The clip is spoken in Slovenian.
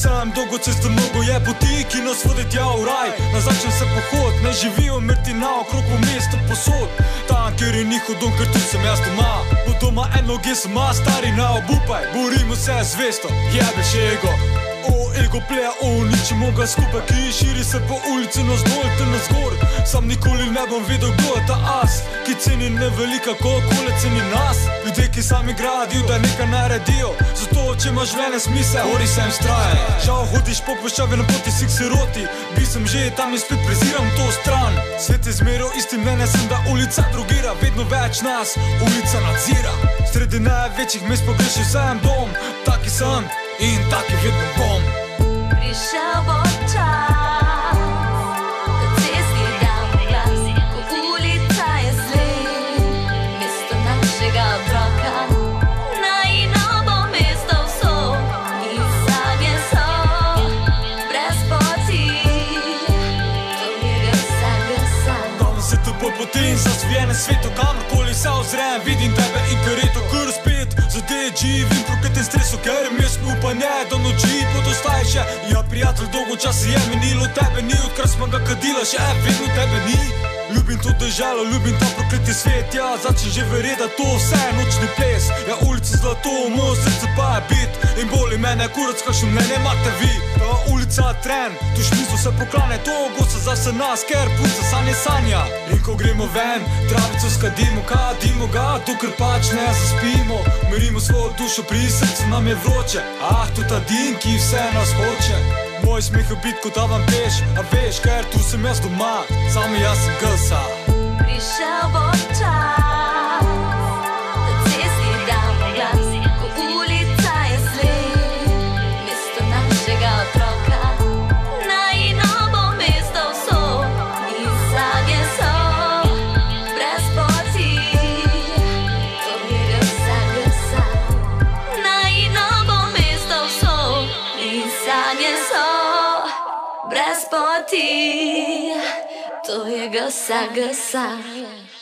sem dolgo cesto, mnogo je poti, ki nas vodi tja v raj. Na začen se pohod, ne živijo mrti naokrog v mestu posod. Tam, kjer je njihov dom, ker tu sem jaz doma. Od doma enoge sem stari, ne obupaj, borimo se zvesto, jebeš ego. O, ego pleja, o, ničemo ga skupaj, ki širi se po ulici navzdol te navzgor. Sam nikoli ne bom vedel, kdo je ta as, ki ceni nevelika, ko okoli ceni nas. Ljudje, ki sami gradijo, da nekaj naredijo, zato če imaš življenje smisel, hodi sem strajen. Žal hodiš po puščavi na poti, si k siroti, bi sem že tam in spet preziram to stran. Svet je zmeral isti mnenje, sem da ulica drogira, vedno več nas ulica nadzira. Sredi največjih mest pogrešil sem dom, taki sem in taki vedno bom. Prišel bo čas, da cesti dam glas, ko ulica je sled, mesto našega otroka. Najino bo mesto vso, in sanje so brez poti, to je vsega. Danes se tu po poti in zasvojenem svetu, kamorkoli se ozrem, vidim tebe in ker je to kar spet. Zdaj živim proti stresu, ker imaš upanje, da noči podostaje še. Ja, prijatelj, dolgo časa je minilo, tebe ni, odkar smo ga kadila, še vedno tebe ni. Ljubim to deželo, ljubim ta prokleti svet, ja, začnem že verjeti, da to vse je nočni ples. Ja, ulica zlato, moje srce pa je bit, in boli mene kurac, kakšno mnenje imate vi. Ta ulica tren, tu šmizo se poklane, to gosta za vse nas, ker punca sanje sanja. In ko gremo ven, travico skadimo, kadimo ga, dokler pač ne zaspimo. Merimo svojo dušo, pri srcu nam je vroče, tu ta dim, ki vse nas hoče. Moj smeh je bit, ko da vam peš, a veš, ker tu sem jaz doma, sami jaz sem gasa. Prišel bo čas, da cesti dam glas, ko ulica je sled, mesto našega otroka. Najino bo mesto vso, in sanje so brez poti, to je vsega. Najino bo mesto vso, in sanje so brez poti, to je gasa.